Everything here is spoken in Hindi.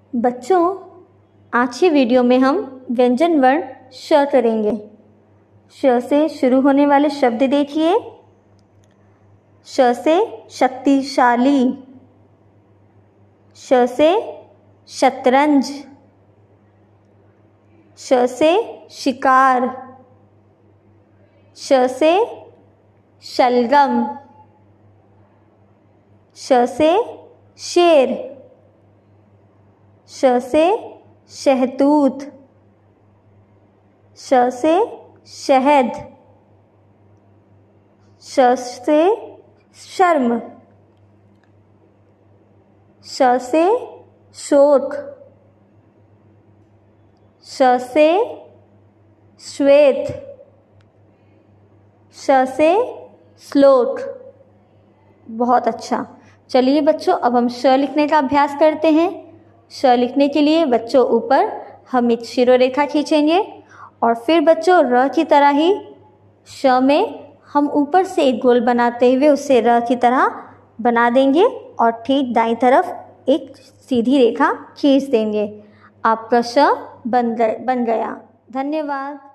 बच्चों, आज की वीडियो में हम व्यंजन वर्ण श करेंगे। श से शुरू होने वाले शब्द देखिए। श से शक्तिशाली, श से शतरंज, श से शिकार, श से शलगम, श से शेर, श से शहतूत, श से शहद, श से शर्म, श से शोक, श से श्वेत, श से श्लोक। बहुत अच्छा। चलिए बच्चों, अब हम श लिखने का अभ्यास करते हैं। श लिखने के लिए बच्चों ऊपर हम एक शिरोरेखा खींचेंगे और फिर बच्चों र की तरह ही श में हम ऊपर से एक गोल बनाते हुए उसे र की तरह बना देंगे और ठीक दाईं तरफ एक सीधी रेखा खींच देंगे। आपका श बन गया। धन्यवाद।